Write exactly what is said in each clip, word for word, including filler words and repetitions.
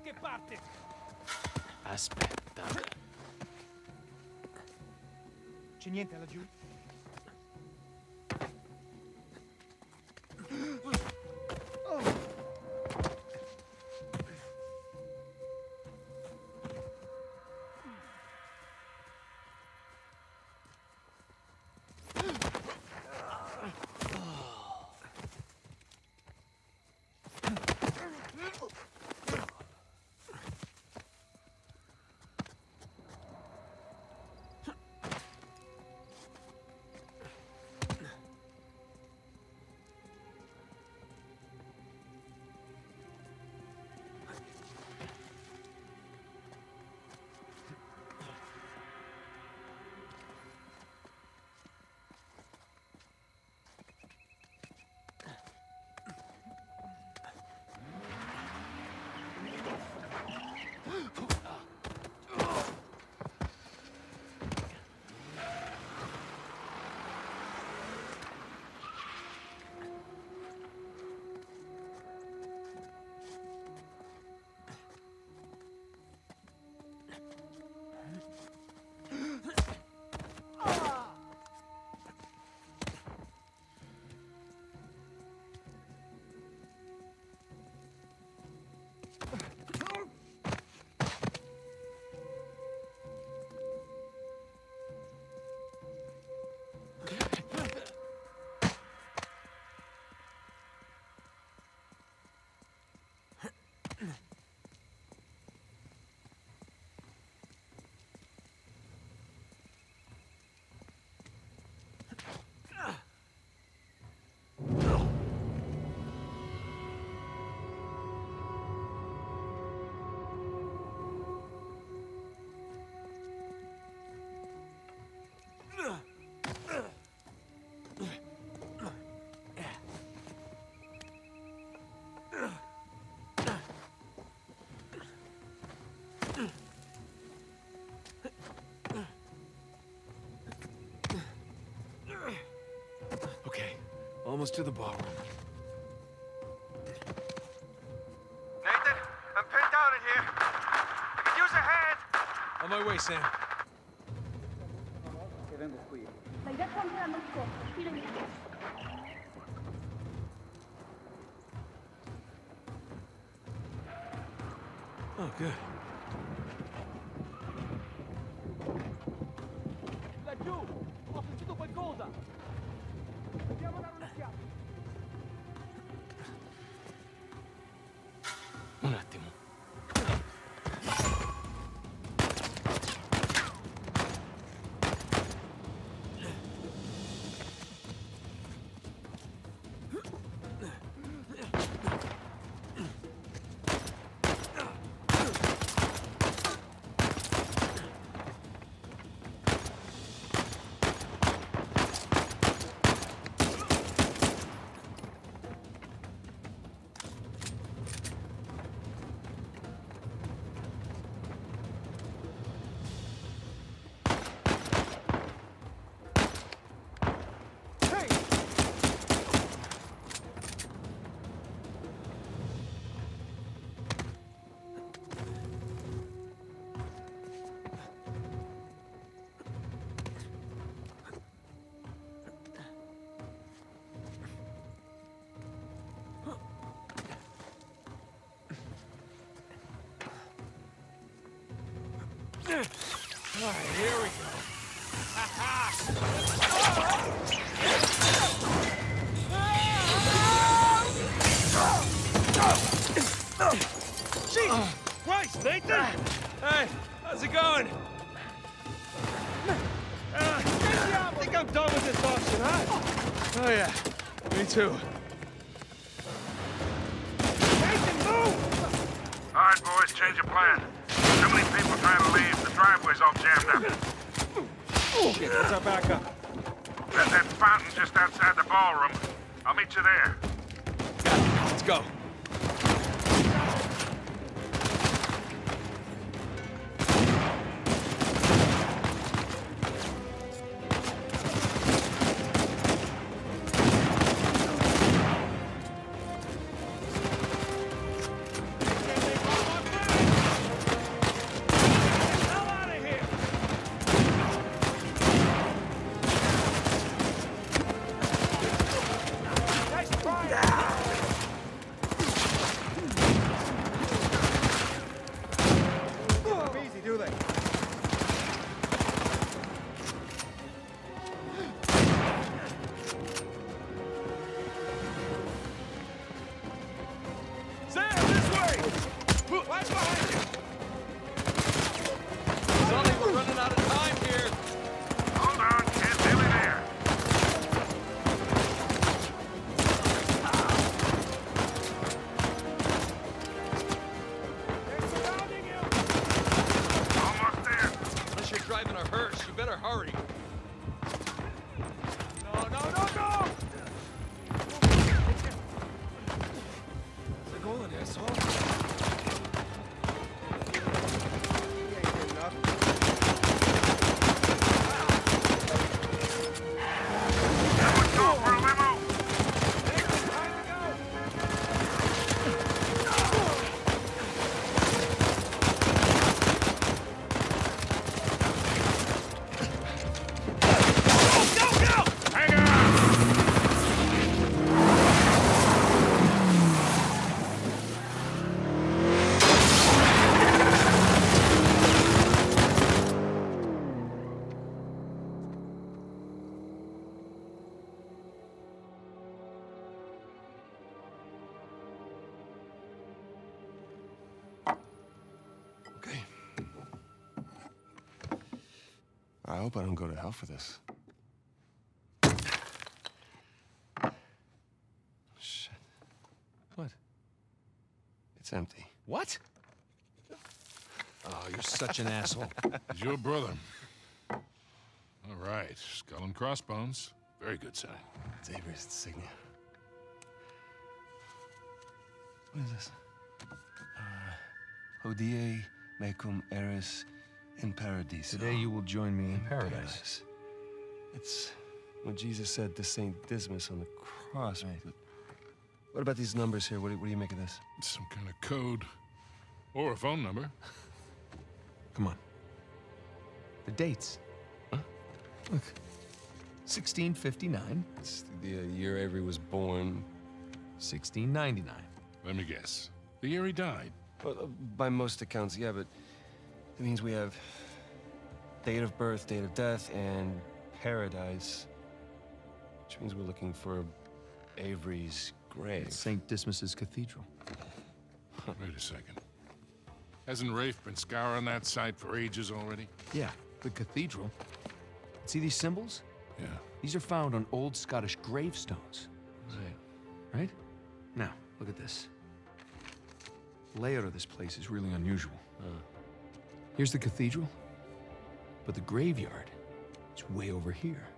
qualche parte! Aspetta. C'è niente laggiù? Okay, almost to the ballroom. Nathan, I'm pinned down in here. I could use a hand. On my way, Sam. Che vengo qui. L'hai detto anche l'anno scorso, filo in piedi. Oh, good. Laggiù! Ho sentito qualcosa! Dobbiamo dare un'occhiata! Un attimo. All right, here we go. Jesus Christ, Nathan! Hey, how's it going? Uh, I think I'm done with this option, huh? Oh, yeah. Me too. Nathan, move! All right, boys, change of plan. Too many people trying to leave. The driveway's all jammed up. Okay, that's our backup. There's that fountain just outside the ballroom. I'll meet you there. Let's go. driving a hearse. You better hurry. No, no, no, no! They're going, asshole. He ain't getting up. Go for a limo! Nathan, time to go! Hang on! Okay. I hope I don't go to hell for this. Shit. What? It's empty. What? Oh, you're such an asshole. He's your brother. All right, skull and crossbones. Very good sign. It's Avery's insignia. What is this? Uh, Hodie mecum eris in paradiso. Today you will join me in paradise. It's what Jesus said to Saint Dismas on the cross. Right. But what about these numbers here? What do, what do you make of this? It's some kind of code. Or a phone number. Come on. The dates. Huh? Look. sixteen fifty-nine, It's the uh, year Avery was born. sixteen ninety-nine. Let me guess. The year he died. Well, uh, by most accounts, yeah, but it means we have date of birth, date of death, and paradise. Which means we're looking for Avery's grave. Saint Dismas's cathedral. Wait a second. Hasn't Rafe been scouring that site for ages already? Yeah, the cathedral. See these symbols? Yeah. These are found on old Scottish gravestones. Right. Right? Now, look at this. The layout of this place is really unusual. Uh, Here's the cathedral, but the graveyard is way over here.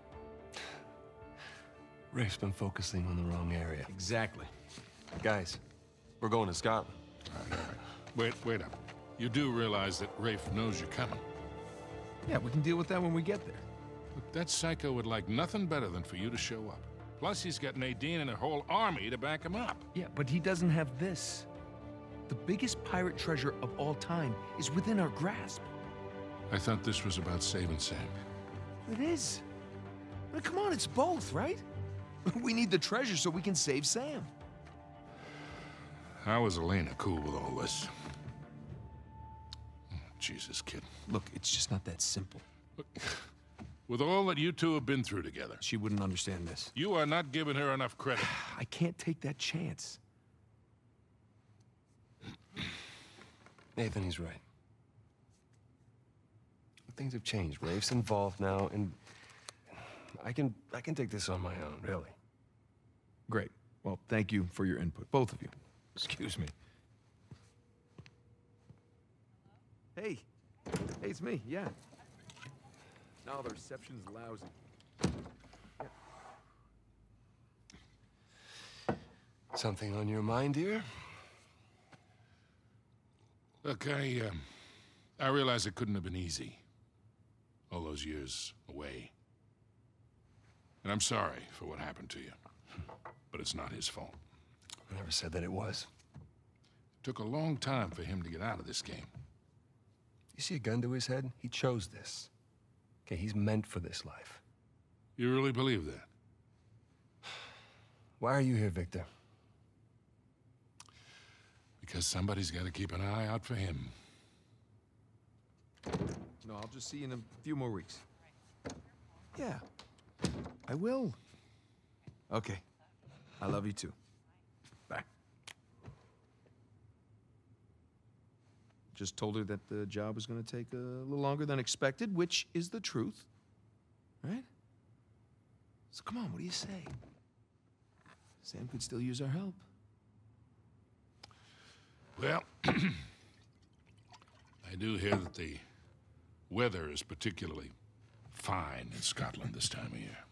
Rafe's been focusing on the wrong area. Exactly. Guys, we're going to Scotland. All right, all right. Wait, wait up. You do realize that Rafe knows you're coming. Yeah, we can deal with that when we get there. Look, that psycho would like nothing better than for you to show up. Plus, he's got Nadine and a whole army to back him up. Yeah, but he doesn't have this. The biggest pirate treasure of all time is within our grasp. I thought this was about saving Sam. It is. But come on, it's both, right? We need the treasure so we can save Sam. How is Elena cool with all this? Oh, Jesus, kid. Look, it's just not that simple. Look, with all that you two have been through together, She wouldn't understand this. you are not giving her enough credit. I can't take that chance. Nathan, he's right. Things have changed. Rafe's involved now, and I can I can take this on my own, really. Great. Well, thank you for your input, both of you. Excuse me. Hey. Hey, it's me, yeah. No, the reception's lousy. Something on your mind, dear? Look, I, um, I realize it couldn't have been easy. All those years away. And I'm sorry for what happened to you. But it's not his fault. I never said that it was. It took a long time for him to get out of this game. You see a gun to his head? He chose this. Okay, he's meant for this life. You really believe that? Why are you here, Victor? Because somebody's got to keep an eye out for him. No, I'll just see you in a few more weeks. Yeah. I will. Okay. I love you too. Bye. Just told her that the job was going to take a little longer than expected, which is the truth. Right? So come on, what do you say? Sam could still use our help. Well, I do hear that the weather is particularly fine in Scotland this time of year.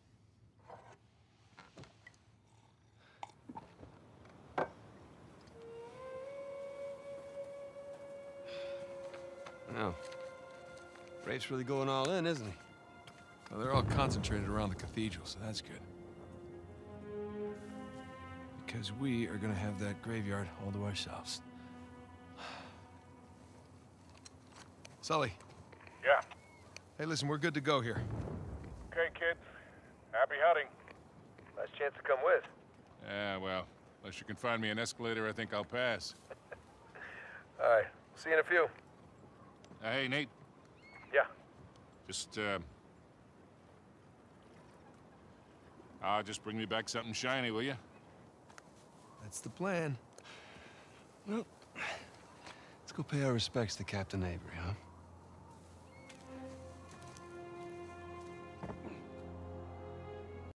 Well, Rafe's really going all in, isn't he? Well, they're all concentrated around the cathedral, so that's good. Because we are gonna have that graveyard all to ourselves. Sully. Yeah. Hey, listen, we're good to go here. Okay, kids. Happy hunting. Last chance to come with. Yeah, well, unless you can find me an escalator, I think I'll pass. All right. See you in a few. Uh, hey, Nate. Yeah. Just, uh... Uh, just bring me back something shiny, will you? That's the plan. Well, let's go pay our respects to Captain Avery, huh?